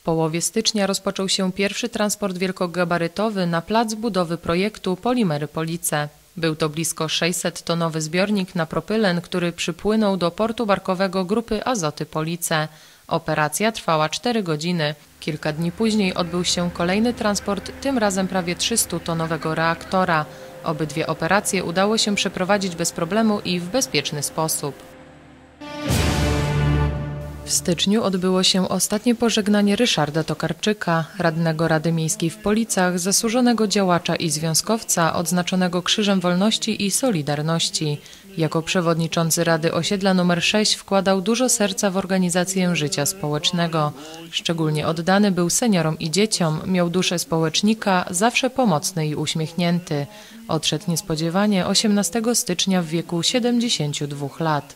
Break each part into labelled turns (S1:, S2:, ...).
S1: połowie stycznia rozpoczął się pierwszy transport wielkogabarytowy na plac budowy projektu Polimery Police. Był to blisko 600-tonowy zbiornik na propylen, który przypłynął do portu barkowego Grupy Azoty Police. Operacja trwała 4 godziny. Kilka dni później odbył się kolejny transport, tym razem prawie 300-tonowego reaktora. Obydwie operacje udało się przeprowadzić bez problemu i w bezpieczny sposób. W styczniu odbyło się ostatnie pożegnanie Ryszarda Tokarczyka, radnego Rady Miejskiej w Policach, zasłużonego działacza i związkowca odznaczonego Krzyżem Wolności i Solidarności. Jako przewodniczący Rady Osiedla nr 6 wkładał dużo serca w organizację życia społecznego. Szczególnie oddany był seniorom i dzieciom, miał duszę społecznika, zawsze pomocny i uśmiechnięty. Odszedł niespodziewanie 18 stycznia w wieku 72 lat.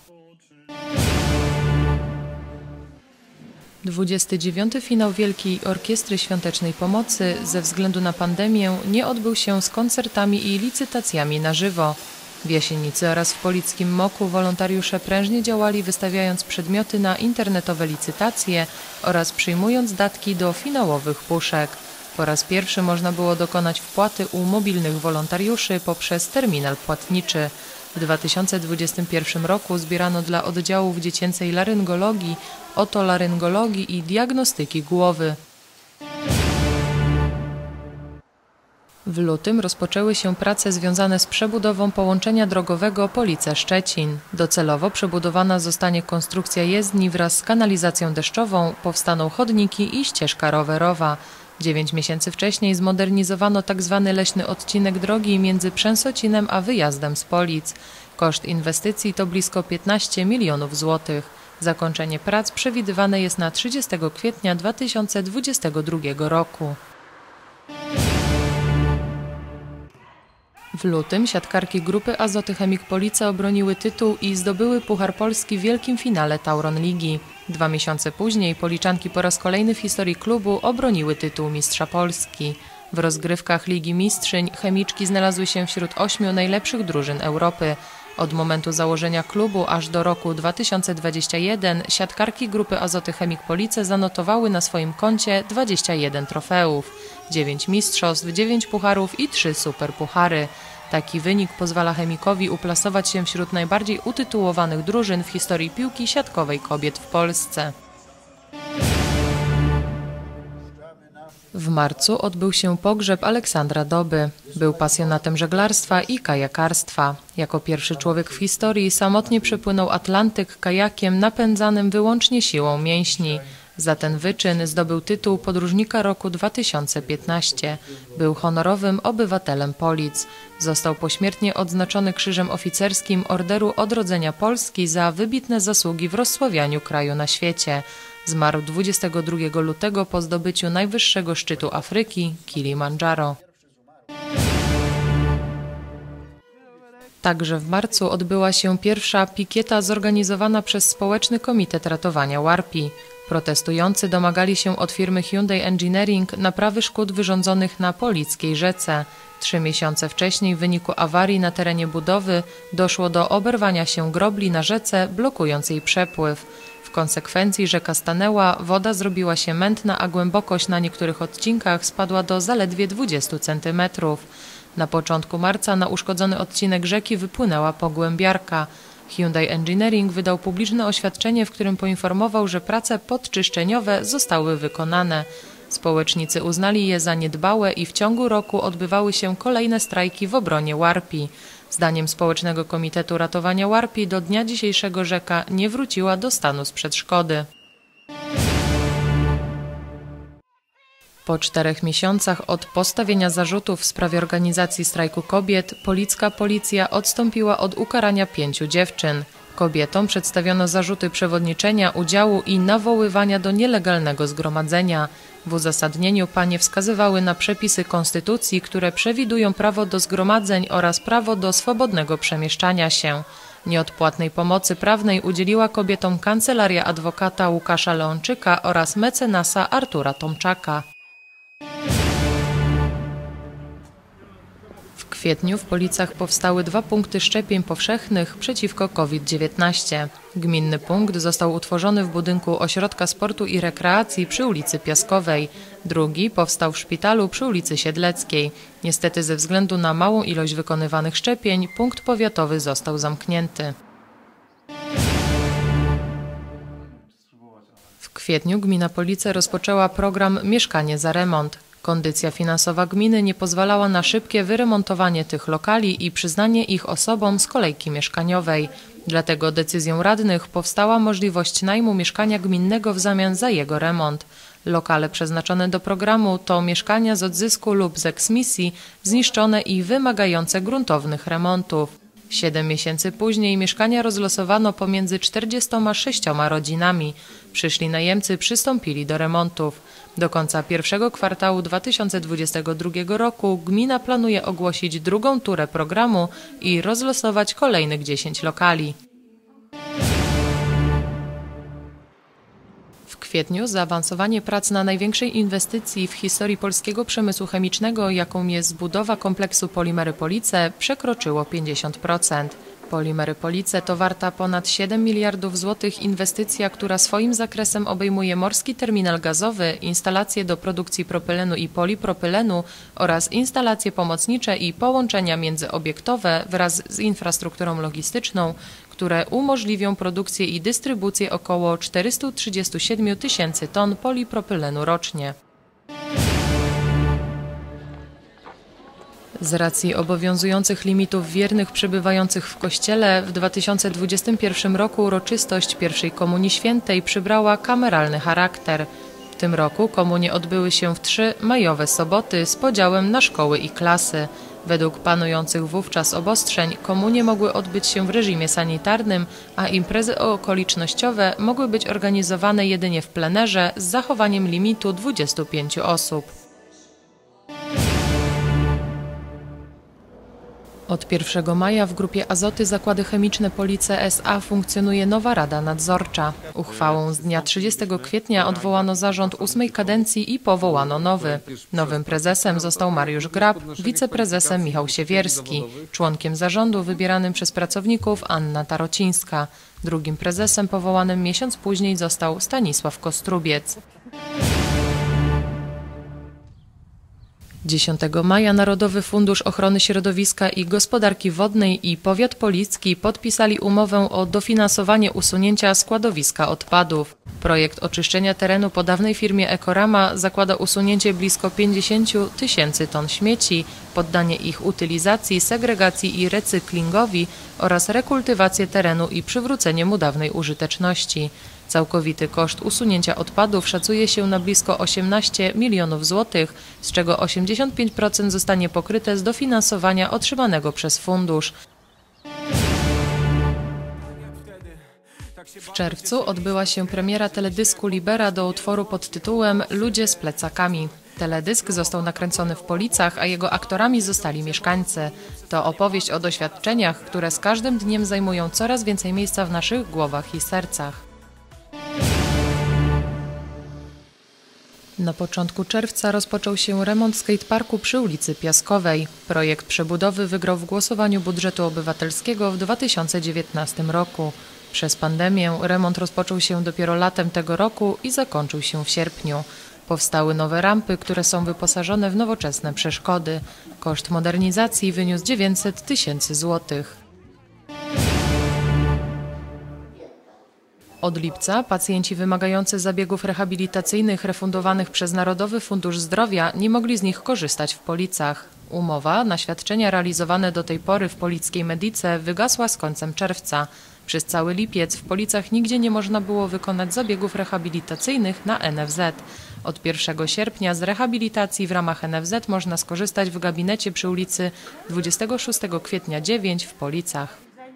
S1: 29. finał Wielkiej Orkiestry Świątecznej Pomocy ze względu na pandemię nie odbył się z koncertami i licytacjami na żywo. W Jasienicy oraz w Polickim Moku wolontariusze prężnie działali, wystawiając przedmioty na internetowe licytacje oraz przyjmując datki do finałowych puszek. Po raz pierwszy można było dokonać wpłaty u mobilnych wolontariuszy poprzez terminal płatniczy. W 2021 roku zbierano dla oddziałów dziecięcej laryngologii, otolaryngologii i diagnostyki głowy. W lutym rozpoczęły się prace związane z przebudową połączenia drogowego Police-Szczecin. Docelowo przebudowana zostanie konstrukcja jezdni wraz z kanalizacją deszczową, powstaną chodniki i ścieżka rowerowa. 9 miesięcy wcześniej zmodernizowano tzw. leśny odcinek drogi między Przęsocinem a wyjazdem z Polic. Koszt inwestycji to blisko 15 milionów złotych. Zakończenie prac przewidywane jest na 30 kwietnia 2022 roku. W lutym siatkarki Grupy Azoty Chemik Police obroniły tytuł i zdobyły Puchar Polski w wielkim finale Tauron Ligi. 2 miesiące później Policzanki po raz kolejny w historii klubu obroniły tytuł Mistrza Polski. W rozgrywkach Ligi Mistrzyń chemiczki znalazły się wśród 8 najlepszych drużyn Europy. Od momentu założenia klubu aż do roku 2021 siatkarki Grupy Azoty Chemik Police zanotowały na swoim koncie 21 trofeów, 9 mistrzostw, 9 pucharów i 3 superpuchary. Taki wynik pozwala Chemikowi uplasować się wśród najbardziej utytułowanych drużyn w historii piłki siatkowej kobiet w Polsce. W marcu odbył się pogrzeb Aleksandra Doby. Był pasjonatem żeglarstwa i kajakarstwa. Jako pierwszy człowiek w historii samotnie przepłynął Atlantyk kajakiem napędzanym wyłącznie siłą mięśni. Za ten wyczyn zdobył tytuł Podróżnika Roku 2015. Był honorowym obywatelem Polic. Został pośmiertnie odznaczony Krzyżem Oficerskim Orderu Odrodzenia Polski za wybitne zasługi w rozsławianiu kraju na świecie. Zmarł 22 lutego po zdobyciu najwyższego szczytu Afryki, Kilimandżaro. Także w marcu odbyła się pierwsza pikieta zorganizowana przez Społeczny Komitet Ratowania Warpi. Protestujący domagali się od firmy Hyundai Engineering naprawy szkód wyrządzonych na Polickiej rzece. 3 miesiące wcześniej w wyniku awarii na terenie budowy doszło do oberwania się grobli na rzece, blokując jej przepływ. W konsekwencji rzeka stanęła, woda zrobiła się mętna, a głębokość na niektórych odcinkach spadła do zaledwie 20 cm. Na początku marca na uszkodzony odcinek rzeki wypłynęła pogłębiarka. Hyundai Engineering wydał publiczne oświadczenie, w którym poinformował, że prace podczyszczeniowe zostały wykonane. Społecznicy uznali je za niedbałe i w ciągu roku odbywały się kolejne strajki w obronie Warpi. Zdaniem Społecznego Komitetu Ratowania Warpi do dnia dzisiejszego rzeka nie wróciła do stanu sprzed szkody. Po 4 miesiącach od postawienia zarzutów w sprawie organizacji strajku kobiet, policka policja odstąpiła od ukarania 5 dziewczyn. Kobietom przedstawiono zarzuty przewodniczenia, udziału i nawoływania do nielegalnego zgromadzenia. W uzasadnieniu panie wskazywały na przepisy konstytucji, które przewidują prawo do zgromadzeń oraz prawo do swobodnego przemieszczania się. Nieodpłatnej pomocy prawnej udzieliła kobietom kancelaria adwokata Łukasza Leonczyka oraz mecenasa Artura Tomczaka. W kwietniu w Policach powstały 2 punkty szczepień powszechnych przeciwko COVID-19. Gminny punkt został utworzony w budynku Ośrodka Sportu i Rekreacji przy ulicy Piaskowej. Drugi powstał w szpitalu przy ulicy Siedleckiej. Niestety ze względu na małą ilość wykonywanych szczepień punkt powiatowy został zamknięty. W kwietniu gmina Police rozpoczęła program Mieszkanie za remont. Kondycja finansowa gminy nie pozwalała na szybkie wyremontowanie tych lokali i przyznanie ich osobom z kolejki mieszkaniowej. Dlatego decyzją radnych powstała możliwość najmu mieszkania gminnego w zamian za jego remont. Lokale przeznaczone do programu to mieszkania z odzysku lub z eksmisji, zniszczone i wymagające gruntownych remontów. 7 miesięcy później mieszkania rozlosowano pomiędzy 46 rodzinami. Przyszli najemcy przystąpili do remontów. Do końca pierwszego kwartału 2022 roku gmina planuje ogłosić drugą turę programu i rozlosować kolejnych 10 lokali. W kwietniu zaawansowanie prac na największej inwestycji w historii polskiego przemysłu chemicznego, jaką jest budowa kompleksu Polimery Police, przekroczyło 50%. Polimery Police to warta ponad 7 miliardów złotych inwestycja, która swoim zakresem obejmuje morski terminal gazowy, instalacje do produkcji propylenu i polipropylenu oraz instalacje pomocnicze i połączenia międzyobiektowe wraz z infrastrukturą logistyczną, które umożliwią produkcję i dystrybucję około 437 tysięcy ton polipropylenu rocznie. Z racji obowiązujących limitów wiernych przebywających w Kościele w 2021 roku uroczystość pierwszej Komunii Świętej przybrała kameralny charakter. W tym roku komunie odbyły się w 3 majowe soboty z podziałem na szkoły i klasy. Według panujących wówczas obostrzeń komunie mogły odbyć się w reżimie sanitarnym, a imprezy okolicznościowe mogły być organizowane jedynie w plenerze z zachowaniem limitu 25 osób. Od 1 maja w Grupie Azoty Zakłady Chemiczne Police S.A. funkcjonuje nowa Rada Nadzorcza. Uchwałą z dnia 30 kwietnia odwołano zarząd 8. kadencji i powołano nowy. Nowym prezesem został Mariusz Grab, wiceprezesem Michał Siewierski. Członkiem zarządu wybieranym przez pracowników Anna Tarocińska. Drugim prezesem powołanym miesiąc później został Stanisław Kostrubiec. 10 maja Narodowy Fundusz Ochrony Środowiska i Gospodarki Wodnej i Powiat Policki podpisali umowę o dofinansowanie usunięcia składowiska odpadów. Projekt oczyszczenia terenu po dawnej firmie Ekorama zakłada usunięcie blisko 50 tysięcy ton śmieci, poddanie ich utylizacji, segregacji i recyklingowi oraz rekultywację terenu i przywrócenie mu dawnej użyteczności. Całkowity koszt usunięcia odpadów szacuje się na blisko 18 milionów złotych, z czego 85% zostanie pokryte z dofinansowania otrzymanego przez fundusz. W czerwcu odbyła się premiera teledysku Libera do utworu pod tytułem Ludzie z plecakami. Teledysk został nakręcony w Policach, a jego aktorami zostali mieszkańcy. To opowieść o doświadczeniach, które z każdym dniem zajmują coraz więcej miejsca w naszych głowach i sercach. Na początku czerwca rozpoczął się remont skateparku przy ulicy Piaskowej. Projekt przebudowy wygrał w głosowaniu budżetu obywatelskiego w 2019 roku. Przez pandemię remont rozpoczął się dopiero latem tego roku i zakończył się w sierpniu. Powstały nowe rampy, które są wyposażone w nowoczesne przeszkody. Koszt modernizacji wyniósł 900 tysięcy złotych. Od lipca pacjenci wymagający zabiegów rehabilitacyjnych refundowanych przez Narodowy Fundusz Zdrowia nie mogli z nich korzystać w Policach. Umowa na świadczenia realizowane do tej pory w polickiej Medice wygasła z końcem czerwca. Przez cały lipiec w Policach nigdzie nie można było wykonać zabiegów rehabilitacyjnych na NFZ. Od 1 sierpnia z rehabilitacji w ramach NFZ można skorzystać w gabinecie przy ulicy 26 kwietnia 9 w Policach.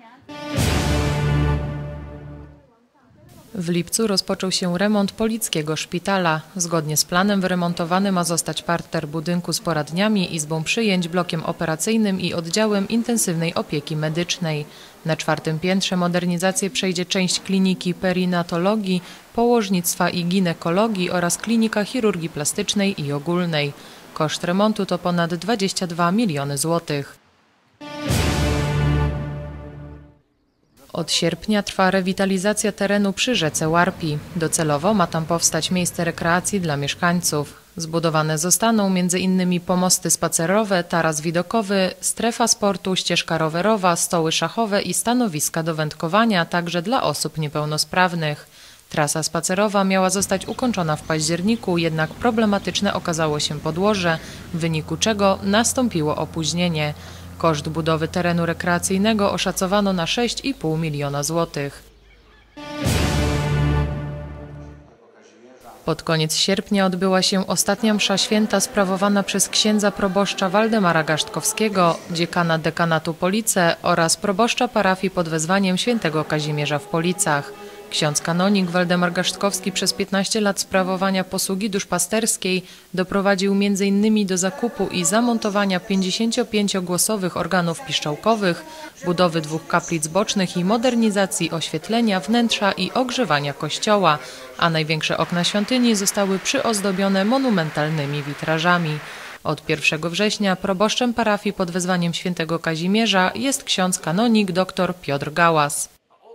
S1: W lipcu rozpoczął się remont Polickiego Szpitala. Zgodnie z planem wyremontowany ma zostać parter budynku z poradniami, izbą przyjęć, blokiem operacyjnym i oddziałem intensywnej opieki medycznej. Na 4. piętrze modernizację przejdzie część kliniki perinatologii, położnictwa i ginekologii oraz klinika chirurgii plastycznej i ogólnej. Koszt remontu to ponad 22 miliony złotych. Od sierpnia trwa rewitalizacja terenu przy rzece Łarpi. Docelowo ma tam powstać miejsce rekreacji dla mieszkańców. Zbudowane zostaną m.in. pomosty spacerowe, taras widokowy, strefa sportu, ścieżka rowerowa, stoły szachowe i stanowiska do wędkowania, także dla osób niepełnosprawnych. Trasa spacerowa miała zostać ukończona w październiku, jednak problematyczne okazało się podłoże, w wyniku czego nastąpiło opóźnienie. Koszt budowy terenu rekreacyjnego oszacowano na 6,5 miliona złotych. Pod koniec sierpnia odbyła się ostatnia msza święta sprawowana przez księdza proboszcza Waldemara Gasztkowskiego, dziekana dekanatu Police oraz proboszcza parafii pod wezwaniem świętego Kazimierza w Policach. Ksiądz kanonik Waldemar Gasztkowski przez 15 lat sprawowania posługi duszpasterskiej doprowadził m.in. do zakupu i zamontowania 55-głosowych organów piszczałkowych, budowy 2 kaplic bocznych i modernizacji oświetlenia, wnętrza i ogrzewania kościoła, a największe okna świątyni zostały przyozdobione monumentalnymi witrażami. Od 1 września proboszczem parafii pod wezwaniem świętego Kazimierza jest ksiądz kanonik dr Piotr Gałas.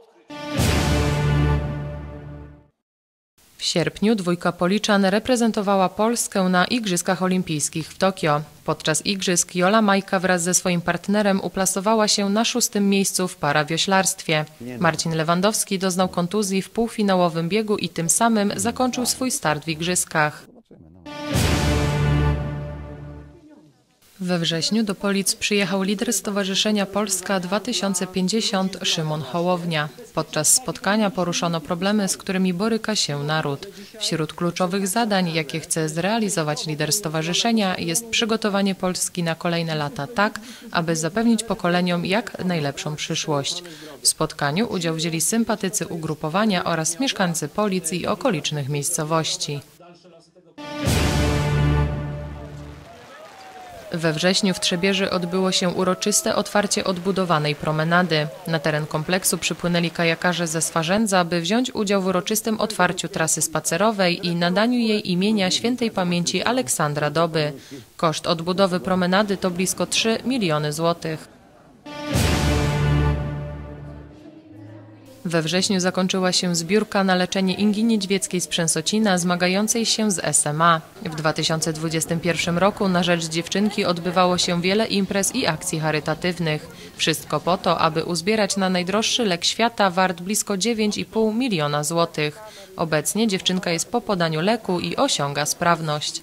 S1: W sierpniu 2 Policzan reprezentowała Polskę na Igrzyskach Olimpijskich w Tokio. Podczas igrzysk Jola Majka wraz ze swoim partnerem uplasowała się na 6. miejscu w parawioślarstwie. Marcin Lewandowski doznał kontuzji w półfinałowym biegu i tym samym zakończył swój start w igrzyskach. We wrześniu do Polic przyjechał lider Stowarzyszenia Polska 2050 Szymon Hołownia. Podczas spotkania poruszono problemy, z którymi boryka się naród. Wśród kluczowych zadań, jakie chce zrealizować lider stowarzyszenia, jest przygotowanie Polski na kolejne lata tak, aby zapewnić pokoleniom jak najlepszą przyszłość. W spotkaniu udział wzięli sympatycy ugrupowania oraz mieszkańcy Polic i okolicznych miejscowości. We wrześniu w Trzebieży odbyło się uroczyste otwarcie odbudowanej promenady. Na teren kompleksu przypłynęli kajakarze ze Swarzędza, by wziąć udział w uroczystym otwarciu trasy spacerowej i nadaniu jej imienia świętej pamięci Aleksandra Doby. Koszt odbudowy promenady to blisko 3 miliony złotych. We wrześniu zakończyła się zbiórka na leczenie Ingi Niedźwieckiej z Przęsocina zmagającej się z SMA. W 2021 roku na rzecz dziewczynki odbywało się wiele imprez i akcji charytatywnych. Wszystko po to, aby uzbierać na najdroższy lek świata wart blisko 9,5 miliona złotych. Obecnie dziewczynka jest po podaniu leku i osiąga sprawność.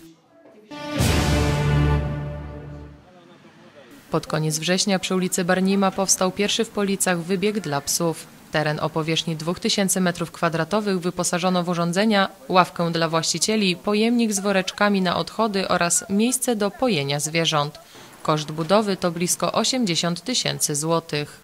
S1: Pod koniec września przy ulicy Barnima powstał pierwszy w Policach wybieg dla psów. Teren o powierzchni 2000 m2 wyposażono w urządzenia, ławkę dla właścicieli, pojemnik z woreczkami na odchody oraz miejsce do pojenia zwierząt. Koszt budowy to blisko 80 000 złotych.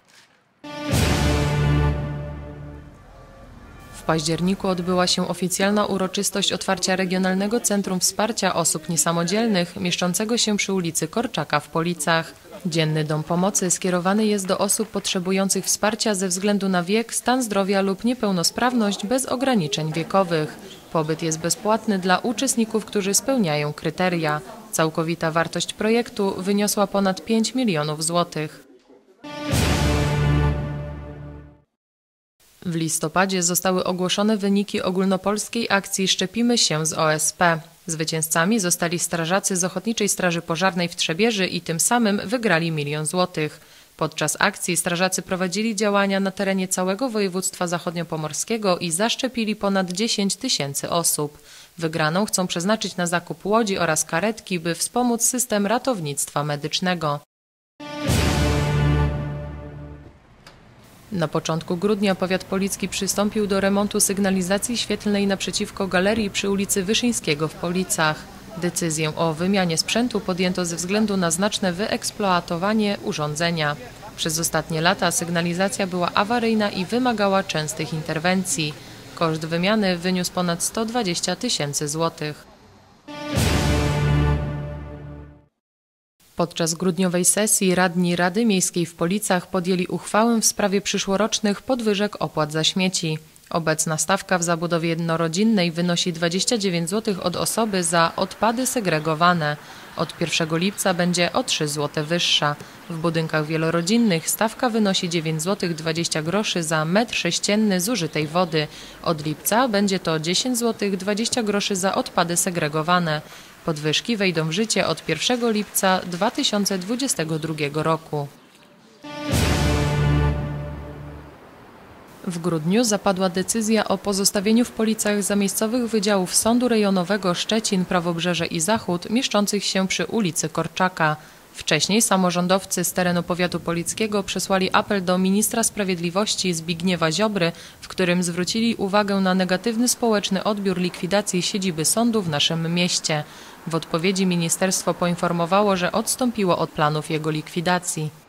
S1: W październiku odbyła się oficjalna uroczystość otwarcia Regionalnego Centrum Wsparcia Osób Niesamodzielnych, mieszczącego się przy ulicy Korczaka w Policach. Dzienny dom pomocy skierowany jest do osób potrzebujących wsparcia ze względu na wiek, stan zdrowia lub niepełnosprawność bez ograniczeń wiekowych. Pobyt jest bezpłatny dla uczestników, którzy spełniają kryteria. Całkowita wartość projektu wyniosła ponad 5 milionów złotych. W listopadzie zostały ogłoszone wyniki ogólnopolskiej akcji Szczepimy się z OSP. Zwycięzcami zostali strażacy z Ochotniczej Straży Pożarnej w Trzebieży i tym samym wygrali 1 000 000 złotych. Podczas akcji strażacy prowadzili działania na terenie całego województwa zachodniopomorskiego i zaszczepili ponad 10 000 osób. Wygraną chcą przeznaczyć na zakup łodzi oraz karetki, by wspomóc system ratownictwa medycznego. Na początku grudnia powiat policki przystąpił do remontu sygnalizacji świetlnej naprzeciwko galerii przy ulicy Wyszyńskiego w Policach. Decyzję o wymianie sprzętu podjęto ze względu na znaczne wyeksploatowanie urządzenia. Przez ostatnie lata sygnalizacja była awaryjna i wymagała częstych interwencji. Koszt wymiany wyniósł ponad 120 000 złotych. Podczas grudniowej sesji radni Rady Miejskiej w Policach podjęli uchwałę w sprawie przyszłorocznych podwyżek opłat za śmieci. Obecna stawka w zabudowie jednorodzinnej wynosi 29 zł od osoby za odpady segregowane. Od 1 lipca będzie o 3 zł wyższa. W budynkach wielorodzinnych stawka wynosi 9 zł 20 groszy za metr sześcienny zużytej wody. Od lipca będzie to 10 zł 20 groszy za odpady segregowane. Podwyżki wejdą w życie od 1 lipca 2022 roku. W grudniu zapadła decyzja o pozostawieniu w Policach zamiejscowych wydziałów Sądu Rejonowego Szczecin, Prawobrzeże i Zachód mieszczących się przy ulicy Korczaka. Wcześniej samorządowcy z terenu powiatu polickiego przesłali apel do ministra sprawiedliwości Zbigniewa Ziobry, w którym zwrócili uwagę na negatywny społeczny odbiór likwidacji siedziby sądu w naszym mieście. W odpowiedzi ministerstwo poinformowało, że odstąpiło od planów jego likwidacji.